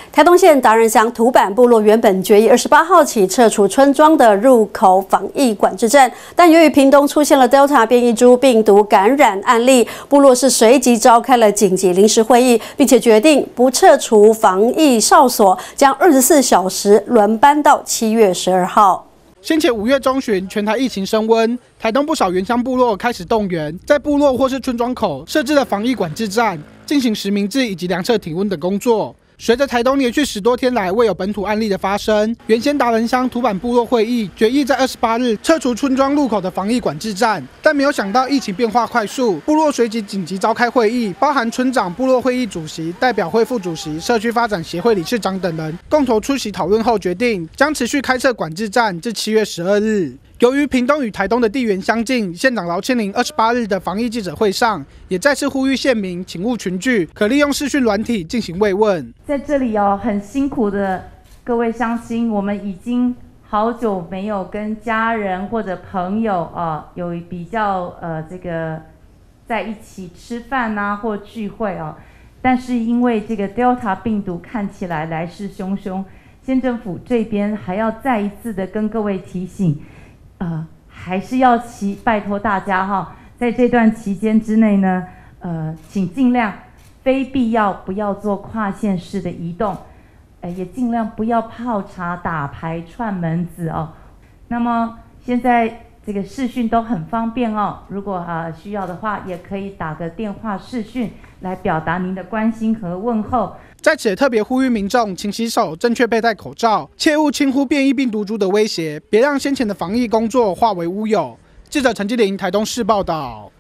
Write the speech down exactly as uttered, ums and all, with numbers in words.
台东县达人乡土坂部落原本决议二十八号起撤除村庄的入口防疫管制站，但由于屏东出现了 Delta 变异株病毒感染案例，部落是随即召开了紧急临时会议，并且决定不撤除防疫哨所，将二十四小时轮班到七月十二号。 先前五月中旬，全台疫情升温，台东不少原乡部落开始动员，在部落或是村庄口设置了防疫管制站，进行实名制以及量测体温等工作。随着台东连续十多天来未有本土案例的发生，原先达人乡土坂部落会议决议在二十八日撤除村庄入口的防疫管制站，但没有想到疫情变化快速，部落随即紧急召开会议，包含村长、部落会议主席、代表会副主席、社区发展协会理事长等人共同出席讨论后，决定将持续开设管制站至七月十二日。 由于屏东与台东的地缘相近，县长劳庆玲二十八日的防疫记者会上，也再次呼吁县民请勿群聚，可利用视讯软体进行慰问。 在这里哦，很辛苦的各位乡亲，我们已经好久没有跟家人或者朋友啊有比较呃这个在一起吃饭呐、啊、或聚会啊，但是因为这个 Delta 病毒看起来来势汹汹，县政府这边还要再一次的跟各位提醒。 呃，还是要祈拜托大家哈，在这段期间之内呢，呃，请尽量非必要不要做跨县市的移动，呃，也尽量不要泡茶、打牌、串门子哦。那么现在这个视讯都很方便哦，如果啊、呃、需要的话，也可以打个电话视讯来表达您的关心和问候。 在此也特别呼吁民众勤洗手、正确佩戴口罩，切勿轻忽变异病毒株的威胁，别让先前的防疫工作化为乌有。记者陈继麟台东市报道。